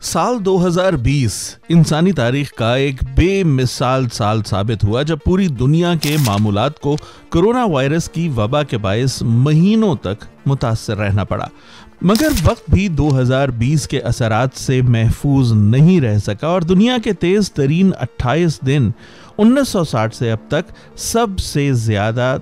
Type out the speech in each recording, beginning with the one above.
साल 2020 इंसानी तारीख का एक बेमिसाल साल साबित हुआ जब पूरी दुनिया के मामूलात को कोरोना वायरस की वबा के बायस महीनों तक मुतासर रहना पड़ा। मगर वक्त भी 2020 के असरात से महफूज नहीं रह सका और दुनिया के तेज तरीन 28 दिन 1960 से अब तक सबसे ज्यादा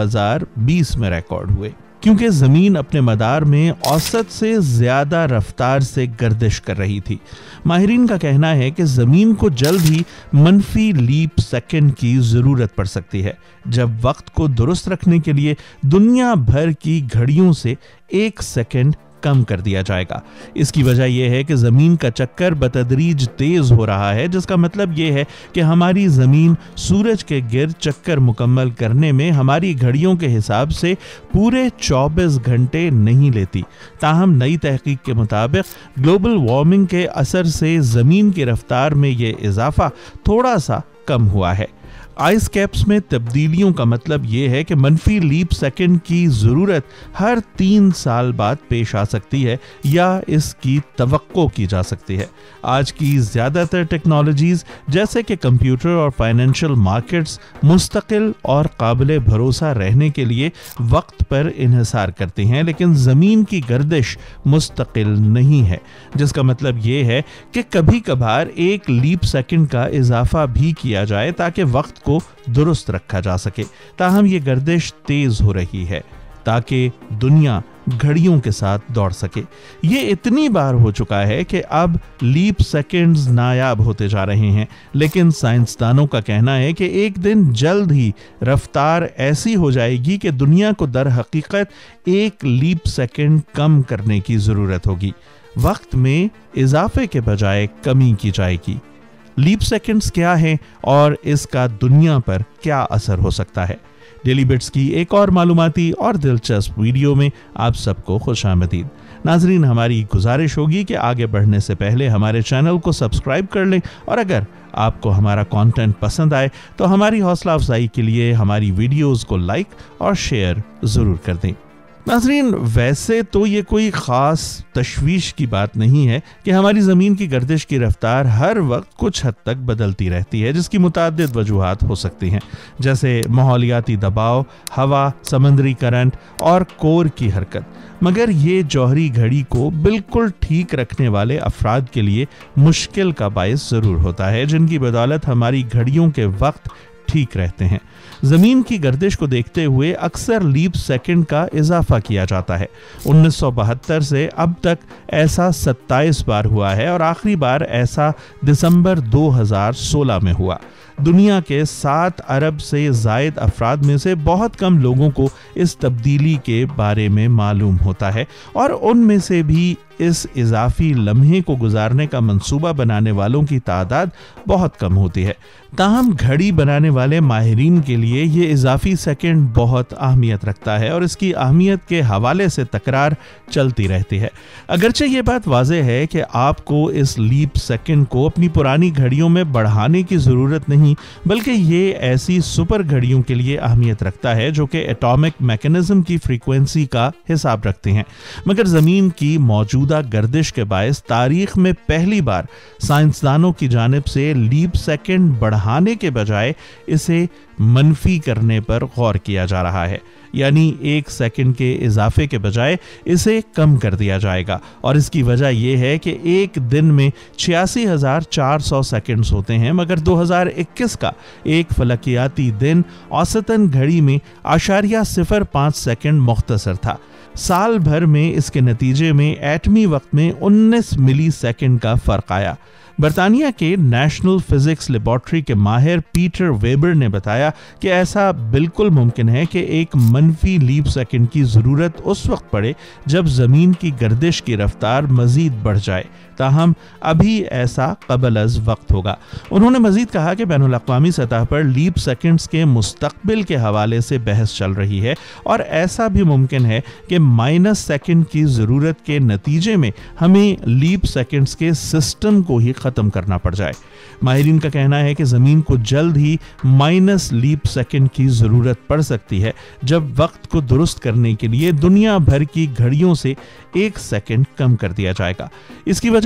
2020 में रिकॉर्ड हुए, क्योंकि जमीन अपने मदार में औसत से ज्यादा रफ्तार से गर्दिश कर रही थी। माहिरीन का कहना है कि जमीन को जल्द ही मनफी लीप सेकंड की जरूरत पड़ सकती है, जब वक्त को दुरुस्त रखने के लिए दुनिया भर की घड़ियों से 1 सेकंड कम कर दिया जाएगा। इसकी वजह यह है कि जमीन का चक्कर बतदरीज तेज हो रहा है, जिसका मतलब यह है कि हमारी जमीन सूरज के गिर्द चक्कर मुकम्मल करने में हमारी घड़ियों के हिसाब से पूरे 24 घंटे नहीं लेती। ताहम नई तहकीक के मुताबिक ग्लोबल वार्मिंग के असर से जमीन की रफ्तार में यह इजाफा थोड़ा सा कम हुआ है। आइस कैप्स में तब्दीलियों का मतलब यह है कि मनफी लीप सेकंड की जरूरत हर 3 साल बाद पेश आ सकती है या इसकी तवक्को की जा सकती है। आज की ज्यादातर टेक्नोलॉजीज जैसे कि कंप्यूटर और फाइनेंशियल मार्केट्स मुस्तकिल और काबिल भरोसा रहने के लिए वक्त पर इन्हिसार करती हैं, लेकिन जमीन की गर्दिश मुस्तकिल नहीं है, जिसका मतलब यह है कि कभी कभार 1 लीप सेकंड का इजाफा भी किया जाए ताकि वक्त को दुरुस्त रखा जा सके। ताहम ये गर्दिश तेज हो रही है ताकि दुनिया घड़ियों के साथ दौड़ सके। ये इतनी बार हो चुका है कि अब लीप सेकंड्स नायाब होते जा रहे हैं, लेकिन साइंसदानों का कहना है कि एक दिन जल्द ही रफ्तार ऐसी हो जाएगी कि दुनिया को दर हकीकत 1 लीप सेकंड कम करने की जरूरत होगी। वक्त में इजाफे के बजाय कमी की जाएगी। लीप सेकंड्स क्या है और इसका दुनिया पर क्या असर हो सकता है? डेली बिट्स की एक और मालूमाती और दिलचस्प वीडियो में आप सबको खुशामदीद। नाजरीन, हमारी गुजारिश होगी कि आगे बढ़ने से पहले हमारे चैनल को सब्सक्राइब कर लें और अगर आपको हमारा कंटेंट पसंद आए तो हमारी हौसला अफजाई के लिए हमारी वीडियोस को लाइक और शेयर जरूर कर दें। नाज़रीन, वैसे तो ये कोई ख़ास तशवीश की बात नहीं है कि हमारी ज़मीन की गर्दिश की रफ्तार हर वक्त कुछ हद तक बदलती रहती है, जिसकी मुताद्दिद वजूहात हो सकती हैं, जैसे माहौलियाती दबाव, हवा, समंदरी करंट और कोर की हरकत। मगर ये जौहरी घड़ी को बिल्कुल ठीक रखने वाले अफराद के लिए मुश्किल का बायस ज़रूर होता है, जिनकी बदौलत हमारी घड़ियों के वक्त ठीक रहते हैं। जमीन की गर्दिश को देखते हुए अक्सर लीप सेकंड का इजाफा किया जाता है। 1972 से अब तक ऐसा 27 बार हुआ है और आखिरी बार ऐसा दिसंबर 2016 में हुआ। दुनिया के 7 अरब से जायद अफराद में से बहुत कम लोगों को इस तब्दीली के बारे में मालूम होता है और उनमें से भी इस इजाफी लम्हे को गुजारने का मंसूबा बनाने वालों की तादाद बहुत कम होती है। ताहम घड़ी बनाने वाले माहिरीन के लिए ये इजाफी सेकंड बहुत अहमियत रखता है और इसकी अहमियत के हवाले से तकरार चलती रहती है। अगरचे ये बात वाज़ेह है कि आपको इस लीप सेकंड को अपनी पुरानी घड़ियों में बढ़ाने की ज़रूरत नहीं, बल्कि ये ऐसी सुपर घड़ियों के लिए अहमियत रखता है जो कि एटॉमिक मैकेनिज्म की फ्रीक्वेंसी का हिसाब रखते हैं। मगर ज़मीन की मौजूदा गर्दिश के बायस तारीख में पहली बार साइंसदानों की जानिब से लीप सेकंड बढ़ाने के बजाय इसे मनफी करने पर गौर किया जा रहा है, यानी 1 सेकंड के इजाफे के बजाय इसे कम कर दिया जाएगा। और इसकी वजह यह है कि एक दिन में 86,400 सेकंड्स होते हैं, मगर 2021 का एक फलकियाती दिन औसतन घड़ी में 0.05 सेकंड मुख्तसर था। साल भर में इसके नतीजे में एटमी वक्त में 19 मिली सेकंड का फर्क आया। बरतानिया के नेशनल फिजिक्स लेबोरेटरी के माहिर पीटर वेबर ने बताया कि ऐसा बिल्कुल मुमकिन है कि एक मनफी लीप सेकंड की ज़रूरत उस वक्त पड़े जब ज़मीन की गर्दिश की रफ्तार मज़ीद बढ़ जाए। ताहम अभी ऐसा कबल अज़ वक्त होगा। उन्होंने मज़ीद कहा कि बैनुल अक़वामी सतह पर लीप सेकंड्स के मुस्तक़बिल के हवाले से बहस चल रही है और ऐसा भी मुमकिन है कि माइनस सेकंड की ज़रूरत के नतीजे में हमें लीप सेकंड्स के सिस्टम को ही ख़त्म करना पड़ जाए। माहिरीन का कहना है कि ज़मीन को जल्द ही माइनस लीप सेकंड की ज़रूरत पड़ सकती है, जब वक्त को दुरुस्त करने के लिए दुनिया भर की घड़ियों से 1 सेकंड कम कर दिया जाएगा। इसकी वजह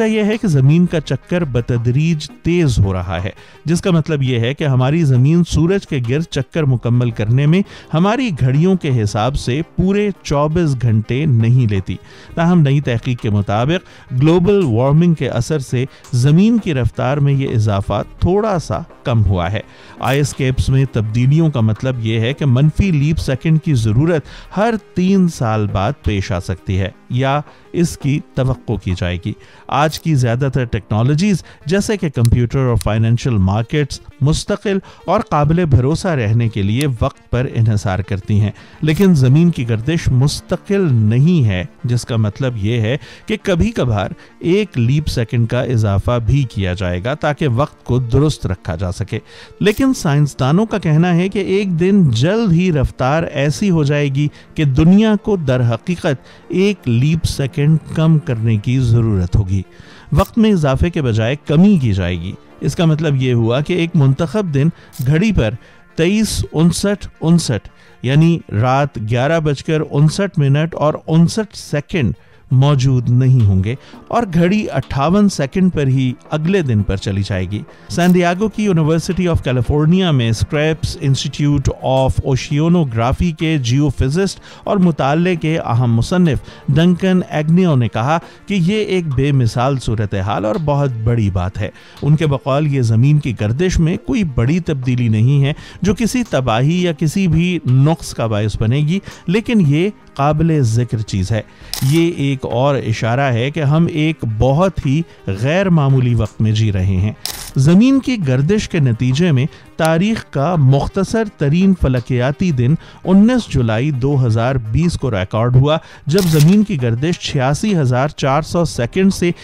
वजह यह है कि जमीन का चक्कर बतदरीज तेज हो रहा है, जिसका मतलब यह है कि हमारी जमीन सूरज के गिर्द चक्कर मुकम्मल करने में हमारी घड़ियों के हिसाब से पूरे 24 घंटे नहीं लेती। ताहम नई तहकीक के मुताबिक ग्लोबल वार्मिंग के असर से जमीन की रफ्तार में यह इजाफा थोड़ा सा कम हुआ है। आइस कैप्स में तब्दीलियों का मतलब यह है कि मनफी लीप सेकंड की जरूरत हर 3 साल बाद पेश आ सकती है या इसकी तवक्को की जाएगी। आज की ज्यादातर टेक्नोलॉजीज जैसे कि कंप्यूटर और फाइनेंशियल मार्केट्स मुस्तकिल और काबिल भरोसा रहने के लिए वक्त पर इन्हिसार करती हैं, लेकिन जमीन की गर्दिश मुस्तकिल नहीं है, जिसका मतलब यह है कि कभी कभार 1 लीप सेकंड का इजाफा भी किया जाएगा ताकि वक्त को दुरुस्त रखा जा सके। लेकिन साइंसदानों का कहना है कि एक दिन जल्द ही रफ्तार ऐसी हो जाएगी कि दुनिया को दर हकीकत 1 लीप सेकंड कम करने की जरूरत होगी। वक्त में इजाफे के बजाय कमी की जाएगी। इसका मतलब यह हुआ कि एक मुंतखब दिन घड़ी पर 23:59 यानी रात 11:59 और 59 सेकंड मौजूद नहीं होंगे और घड़ी 58 सेकंड पर ही अगले दिन पर चली जाएगी। सैन डिएगो की यूनिवर्सिटी ऑफ कैलिफोर्निया में स्क्रेप्स इंस्टीट्यूट ऑफ ओशियोनोग्राफी के जियोफिजिस्ट और मुताले के अहम मुसन्निफ डंकन एग्नियो ने कहा कि ये एक बेमिसाल सूरत हाल और बहुत बड़ी बात है। उनके बकौल ये ज़मीन की गर्दिश में कोई बड़ी तब्दीली नहीं है जो किसी तबाही या किसी भी नुक्स का बायस बनेगी, लेकिन ये काबिल जिक्र चीज़ है। ये एक और इशारा है कि हम एक बहुत ही गैर मामूली वक्त में जी रहे हैं। ज़मीन की गर्दिश के नतीजे में तारीख का मुख्तसर तरीन फलकियाती दिन 19 जुलाई 2020 को रिकॉर्ड हुआ, जब ज़मीन की गर्दिश 86,400 सेकंड से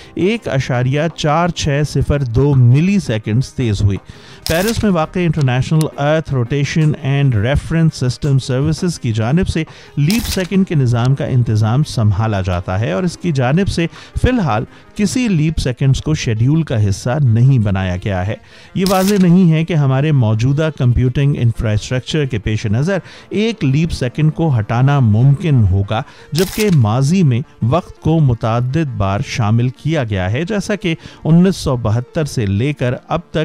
1.4602 मिली सेकंड तेज हुई। पेरिस में वाक़ International Earth Rotation and Reference System Services की जानिब से लीप सेकंड के निज़ाम का इंतज़ाम संभाला जाता है और इसकी जानिब से फ़िलहाल किसी लीप सेकंड्स को शेड्यूल का हिस्सा नहीं बनाया गया है। ये वाज़ेह नहीं है कि हमारे मौजूदा कंप्यूटिंग इंफ्रास्ट्रक्चर के पेश नज़र 1 लीप सेकंड को हटाना मुमकिन होगा, जबकि माजी में वक्त को मुतअद्दिद बार शामिल किया गया है, जैसा कि 1972 से लेकर अब तक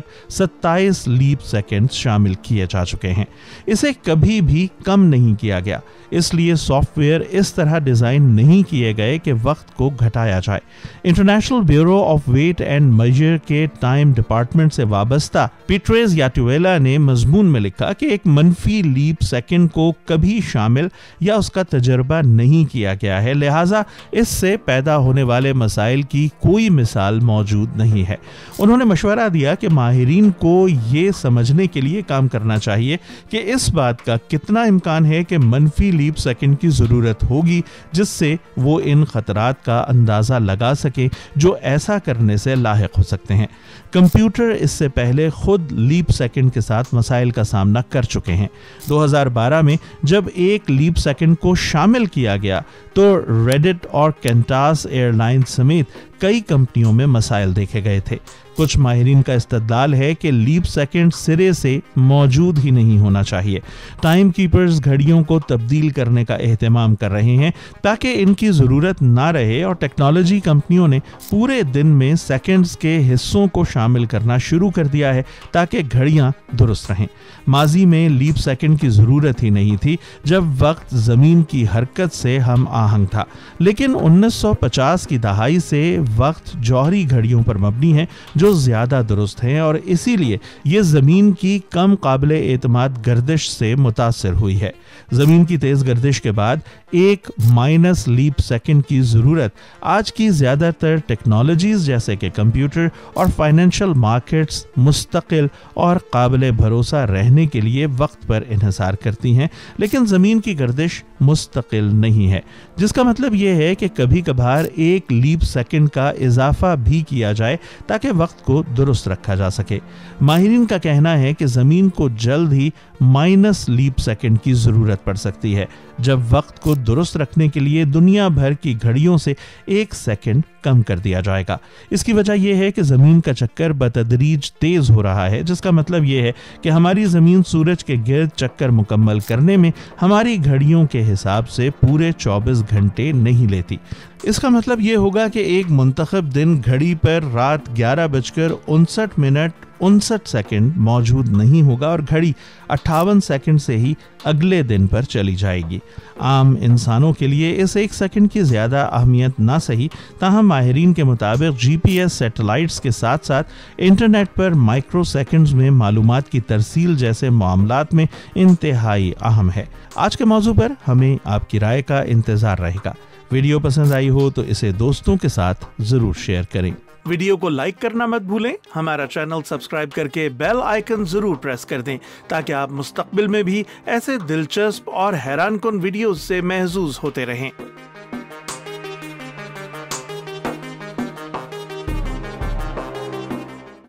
27 लीप सेकंड शामिल किए जा चुके हैं। इसे कभी भी कम नहीं किया गया, इसलिए सॉफ्टवेयर इस तरह डिज़ाइन नहीं किए गए कि वक्त को घटाया जाए। International Bureau of Weight and Measure के टाइम डिपार्टमेंट से वाबस्ता पीट्रेज याटुएला ने मजमून में लिखा कि एक मनफी लीप सेकंड को कभी शामिल या उसका तजर्बा नहीं किया गया है, लिहाजा इससे पैदा होने वाले मसाइल की कोई मिसाल मौजूद नहीं है। उन्होंने मशवरा दिया कि माहिरीन को ये समझने के लिए काम करना चाहिए कि इस बात का कितना इम्कान है कि मनफी लीप सेकंड की ज़रूरत होगी, जिससे वो इन खतरात का अंदाज़ा लगा सके जो ऐसा करने से लाहिक हो सकते हैं। कंप्यूटर इससे पहले खुद लीप सेकंड के साथ मसाइल का सामना कर चुके हैं। 2012 में जब 1 लीप सेकंड को शामिल किया गया तो रेडिट और कैंटास एयरलाइंस समेत कई कंपनियों में मसाइल देखे गए थे। कुछ माहिरीन का इस्तदलाल है कि लीप सेकंड सिरे से मौजूद ही नहीं होना चाहिए। टाइम कीपर्स घड़ियों को तब्दील करने का एहतमाम कर रहे हैं ताकि इनकी ज़रूरत ना रहे, और टेक्नोलॉजी कंपनियों ने पूरे दिन में सेकंड्स के हिस्सों को शामिल करना शुरू कर दिया है ताकि घड़ियां दुरुस्त रहें। माजी में लीप सेकंड की ज़रूरत ही नहीं थी जब वक्त ज़मीन की हरकत से हम आहंग था, लेकिन 1950 की दहाई से वक्त जौहरी घड़ियों पर मबनी है जो ज़्यादा दुरुस्त हैं, और इसीलिए ये ज़मीन की कम काबिले एतमाद गर्दिश से मुतासर हुई है। ज़मीन की तेज़ गर्दिश के बाद 1 माइनस लीप सेकंड की ज़रूरत आज की ज़्यादातर टेक्नोलॉजीज़ जैसे कि कंप्यूटर और फाइनेंशियल मार्केट्स मुस्तकिल और काबिले भरोसा रहने के लिए वक्त पर इन्हिसार करती हैं, लेकिन ज़मीन की गर्दिश मुस्तकिल नहीं है, जिसका मतलब यह है कि कभी कभार 1 लीप सेकंड का इजाफा भी किया जाए ताकि वक्त को दुरुस्त रखा जा सके। माहिरीन का कहना है कि ज़मीन को जल्द ही माइनस लीप सेकंड की ज़रूरत पड़ सकती है, जब वक्त को दुरुस्त रखने के लिए दुनिया भर की घड़ियों से 1 सेकंड कम कर दिया जाएगा। इसकी वजह यह है कि ज़मीन का चक्कर बतदरीज तेज़ हो रहा है, जिसका मतलब यह है कि हमारी ज़मीन सूरज के गिर्द चक्कर मुकम्मल करने में हमारी घड़ियों के हिसाब से पूरे 24 घंटे नहीं लेती। इसका मतलब ये होगा कि एक मुंतखब दिन घड़ी पर रात 11:59 मौजूद नहीं होगा और घड़ी 58 सेकंड से ही अगले दिन पर चली जाएगी। आम इंसानों के लिए इस 1 सेकंड की ज़्यादा अहमियत ना सही, ताहम माहिरीन के मुताबिक GPS सैटेलाइट्स के साथ साथ इंटरनेट पर माइक्रो सेकंड्स में मालूमात की तरसील जैसे मामलात में इंतहाई अहम है। आज के मौजू पर हमें आपकी राय का इंतज़ार रहेगा। वीडियो पसंद आई हो तो इसे दोस्तों के साथ जरूर शेयर करें। वीडियो को लाइक करना मत भूलें। हमारा चैनल सब्सक्राइब करके बेल आइकन जरूर प्रेस कर दें ताकि आप मुस्तकबिल में भी ऐसे दिलचस्प और हैरानकुन वीडियोस से महजूज होते रहें।